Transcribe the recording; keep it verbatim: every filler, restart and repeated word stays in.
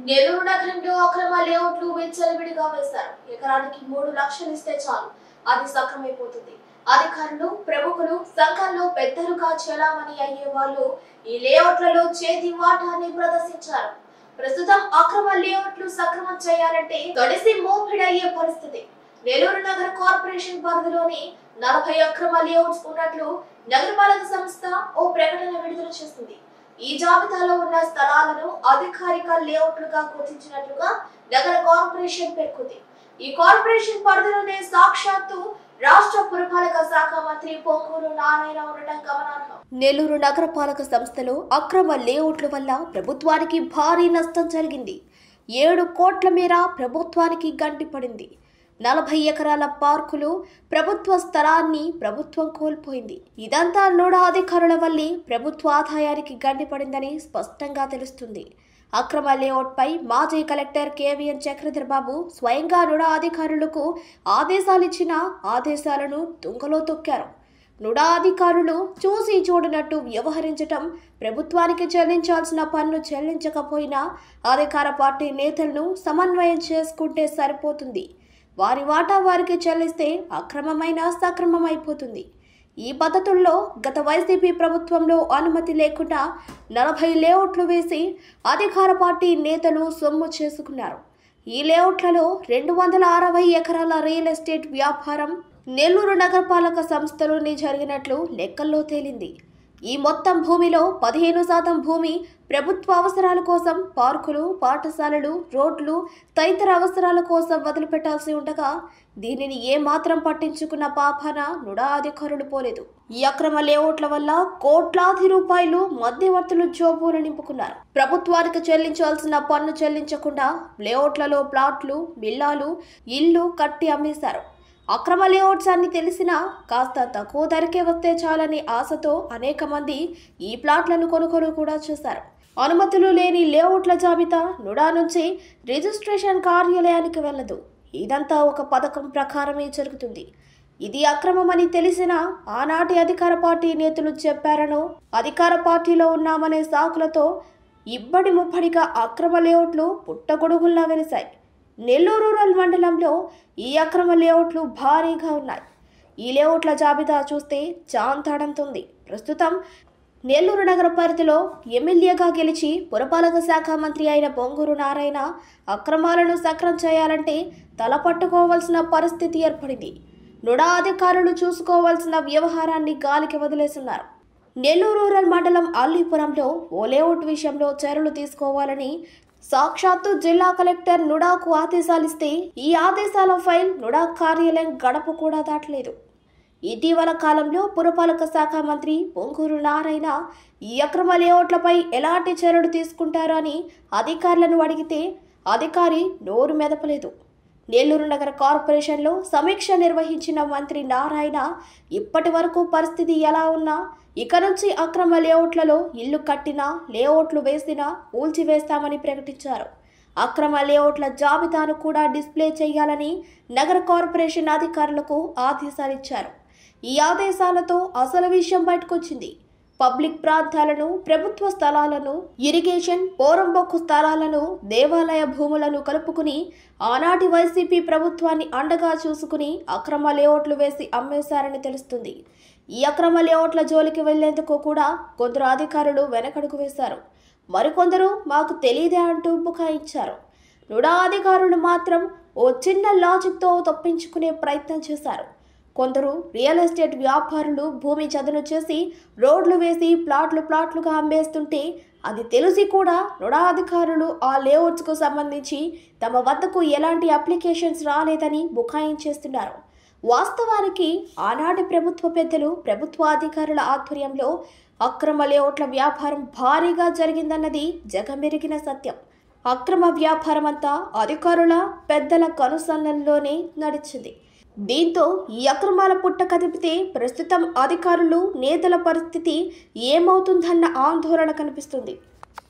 నెల్లూరు నగరంలో అక్రమ లేఅవుట్లు విచ్చలవిడిగా వేశారు. ఎకరానికి మూడు లక్షలు ఇస్తే చాలు అది సక్రమైపోతుంది. అధికారులు, ప్రముఖులు, సంఘాల్లో పెద్దలుగా చెలామణి అయ్యే వాళ్ళు ఈ లేఅవుట్లలో చేతి వాటాన్ని ప్రదర్శించారు. ప్రస్తుతం అక్రమ లేఅవుట్లు సక్రమం చేయాలంటే తడిసి మోపిడయ్యే పరిస్థితి. నెల్లూరు నగర కార్పొరేషన్ పరిధిలోని నలభై అక్రమ లేఅవుట్స్ ఉన్నట్లు నగరపాలక సంస్థ ఓ ప్రకటన విడుదల చేసింది. ఈ జాబితాలో ఉన్న స్థలాలను అధికారిక లేఅవుట్లుగా గుర్తించినట్లుగా నగర కార్పొరేషన్ పేర్కొంది. ఈ కార్పొరేషన్ పరిధిలోనే సాక్షాత్తు రాష్ట్ర పురపాలక శాఖ మంత్రి పొంగూరు నారాయణ ఉండటం గమనార్హం. నెల్లూరు నగరపాలక సంస్థలో అక్రమ లేఅవుట్ల వల్ల ప్రభుత్వానికి భారీ నష్టం జరిగింది. ఏడు కోట్ల మేర ప్రభుత్వానికి గండిపడింది. నలభై ఎకరాల పార్కులు, ప్రభుత్వ స్థలాన్ని ప్రభుత్వం కోల్పోయింది. ఇదంతా నోడా అధికారుల వల్లే ప్రభుత్వ ఆదాయానికి గండిపడిందని స్పష్టంగా తెలుస్తుంది. అక్రమ లేఅవుట్ పై మాజీ కలెక్టర్ కేవీఎన్ చక్రధర్ బాబు స్వయంగా నుడా అధికారులకు ఆదేశాలిచ్చిన ఆదేశాలను తుంగలో తొక్కారు. నుడా అధికారులు చూసి చూడనట్టు వ్యవహరించటం, ప్రభుత్వానికి చెల్లించాల్సిన పన్ను చెల్లించకపోయినా అధికార పార్టీ నేతలను సమన్వయం చేసుకుంటే సరిపోతుంది. వారి వాటా వారికి చెల్లిస్తే అక్రమమైన సక్రమమైపోతుంది. ఈ పద్ధతుల్లో గత వైసీపీ ప్రభుత్వంలో అనుమతి లేకుండా నలభై లేఅవుట్లు వేసి అధికార పార్టీ నేతలు సొమ్ము చేసుకున్నారు. ఈ లేఅవుట్లలో రెండు వందల అరవై ఎకరాల రియల్ ఎస్టేట్ వ్యాపారం నెల్లూరు నగరపాలక సంస్థలోనే జరిగినట్లు లెక్కల్లో తేలింది. ఈ మొత్తం భూమిలో పదిహేను శాతం భూమి ప్రభుత్వ అవసరాల కోసం పార్కులు, పాఠశాలలు, రోడ్లు తదితర అవసరాల కోసం వదిలిపెట్టాల్సి ఉండగా దీనిని ఏమాత్రం పట్టించుకున్న పాపాన నుడా అధికారులు పోలేదు. ఈ అక్రమ లేఅవుట్ల వల్ల కోట్లాది రూపాయలు మధ్యవర్తులు జోబులు నింపుకున్నారు. ప్రభుత్వానికి చెల్లించాల్సిన పన్ను చెల్లించకుండా లేఅవుట్లలో ప్లాట్లు, విల్లాలు, ఇల్లు కట్టి అమ్మేశారు. అక్రమ లేఅవుట్స్ అన్ని తెలిసినా కాస్త తక్కువ ధరకే వస్తే చాలని ఆశతో అనేక మంది ఈ ప్లాట్లను కొనుగోలు కూడా చేశారు. అనుమతులు లేని లేఅవుట్ల జాబితా నుడా నుంచి రిజిస్ట్రేషన్ కార్యాలయానికి వెళ్ళదు. ఇదంతా ఒక పథకం ప్రకారమే జరుగుతుంది. ఇది అక్రమమని తెలిసినా ఆనాటి అధికార పార్టీ నేతలు చెప్పారనో, అధికార పార్టీలో ఉన్నామనే సాకులతో ఇబ్బడి ముబ్బడిగా అక్రమ లేఅవుట్లు పుట్టగొడుగుల్లా వెలిశాయి. నెల్లూరు రూరల్ మండలంలో ఈ అక్రమ లేఅవుట్లు భారీగా ఉన్నాయి. ఈ లేఅవుట్ల జాబితా చూస్తే చాంతాడంతుంది. ప్రస్తుతం నెల్లూరు నగర పరిధిలో ఎమ్మెల్యేగా గెలిచి పురపాలక శాఖ మంత్రి అయిన పొంగూరు నారాయణ అక్రమాలను సక్రం చేయాలంటే తలపట్టుకోవాల్సిన పరిస్థితి ఏర్పడింది. నుడా అధికారులు చూసుకోవాల్సిన వ్యవహారాన్ని గాలికి వదిలేస్తున్నారు. నెల్లూరు రూరల్ మండలం అల్లీపురంలో ఓ లేఅవుట్ విషయంలో చర్యలు తీసుకోవాలని సాక్షాత్తు జిల్లా కలెక్టర్ నుడాకు ఆదేశాలిస్తే ఈ ఆదేశాల ఫైల్ నుడా కార్యాలయం గడప కూడా దాటలేదు. ఇటీవల కాలంలో పురపాలక శాఖ మంత్రి పొంగూరు నారాయణ ఈ అక్రమ లేఅవుట్లపై ఎలాంటి చర్యలు తీసుకుంటారో అని అధికారులను అడిగితే అధికారి నోరు మెదపలేదు. నెల్లూరు నగర కార్పొరేషన్లో సమీక్ష నిర్వహించిన మంత్రి నారాయణ ఇప్పటి వరకు పరిస్థితి ఎలా ఉన్నా ఇక నుంచి అక్రమ లేఅవుట్లలో ఇల్లు కట్టినా, లేఅవుట్లు వేసినా కూల్చివేస్తామని ప్రకటించారు. అక్రమ లేఅవుట్ల జాబితాను కూడా డిస్ప్లే చేయాలని నగర కార్పొరేషన్ అధికారులకు ఆదేశాలిచ్చారు. ఈ ఆదేశాలతో అసలు విషయం బయటకొచ్చింది. పబ్లిక్ ప్రాంతాలను, ప్రభుత్వ స్థలాలను, ఇరిగేషన్, పోరంబొక్కు స్థలాలను, దేవాలయ భూములను కలుపుకుని ఆనాటి వైసీపీ ప్రభుత్వాన్ని అండగా చూసుకుని అక్రమ లేఅవుట్లు వేసి అమ్మేశారని తెలుస్తుంది. ఈ అక్రమ లేఅవుట్ల జోలికి వెళ్లేందుకు కూడా కొందరు అధికారులు వెనకడుగు వేశారు. మరికొందరు మాకు తెలియదే అంటూ బుకాయించారు. నుడా అధికారులు మాత్రం ఓ చిన్న లాజిక్తో తప్పించుకునే ప్రయత్నం చేశారు. కొందరు రియల్ ఎస్టేట్ వ్యాపారులు భూమి చదును చేసి రోడ్లు వేసి ప్లాట్లు ప్లాట్లుగా అమ్మేస్తుంటే అది తెలిసి కూడా నుడా అధికారులు ఆ లేఅవుట్స్కు సంబంధించి తమ వద్దకు ఎలాంటి అప్లికేషన్స్ రాలేదని బుకాయించేస్తున్నారు. వాస్తవానికి ఆనాటి ప్రభుత్వ పెద్దలు, ప్రభుత్వ అధికారుల ఆధ్వర్యంలో అక్రమ లేఅవుట్ల వ్యాపారం భారీగా జరిగిందన్నది జగమెరిగిన సత్యం. అక్రమ వ్యాపారం అంతా అధికారుల, పెద్దల కనుసన్నల్లోనే నడిచింది. దీంతో ఈ అక్రమాల పుట్ట కదిపితే ప్రస్తుతం అధికారులు, నేతల పరిస్థితి ఏమవుతుందన్న ఆందోళన కనిపిస్తుంది.